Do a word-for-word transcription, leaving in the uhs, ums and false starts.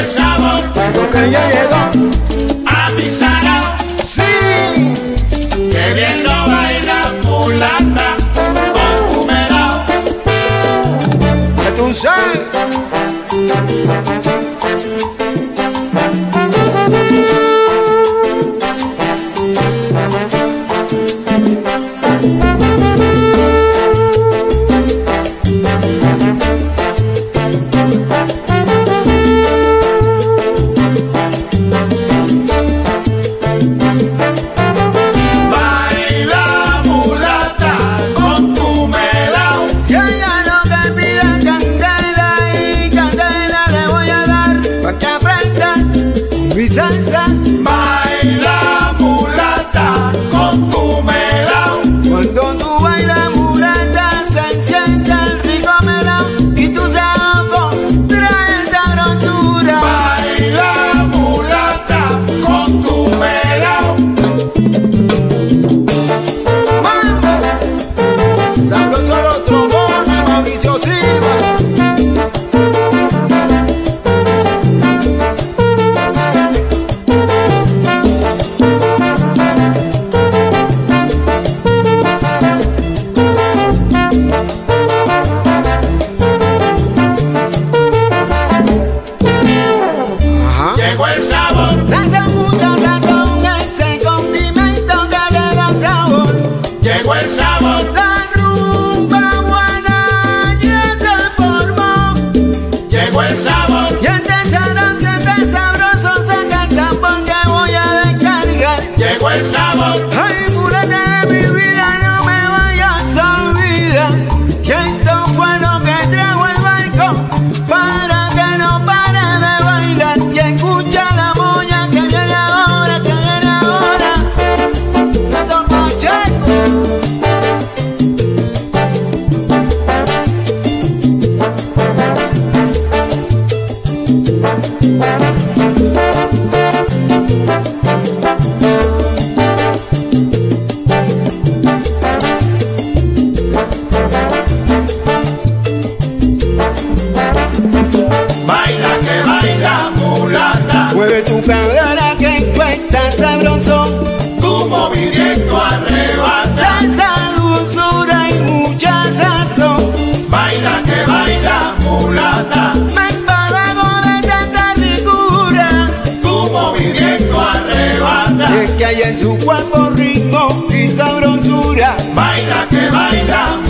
el sabor, Algo que ya llegó a mi salón. Sí, Que bien lo baila mulata con tu melao. que tú sabes. Baila mulata con tu melao. Y ella lo que pida candela y candela le voy a dar pa' que aprenda mi salsa. Baila mulata con tu melao. Cuando tú bailas mulata se enciende el rico melao y tu saoco trae sabrosura. Baila mulata con tu melao. Mambo, sabroso los trombones, Mauricio Silva. Ajá. Llegó el sabor, Salsa mucha sazón, ese condimento que le da sabor. llegó el sabor, La rumba buena ya se formó. llegó el sabor, Y empezarán siente sabroso, saca el tambor que voy a descargar. llegó el sabor. Ay, mulata de mi vida, no me vayas a olvidar que esto fue lo que trajo el barco para que no pare de bailar. Y escucha la moña que viene ahora, que viene ahora. Le toco checo. Baila que baila mulata, Mueve tu cadera que encuentra sabroso. tu movimiento arrebata. Salsa, dulzura y mucha sazón. Baila que baila mulata, Me empalago de tanta ricura. tu movimiento arrebata. Es que hay en su cuerpo ritmo y sabrosura. Baila que baila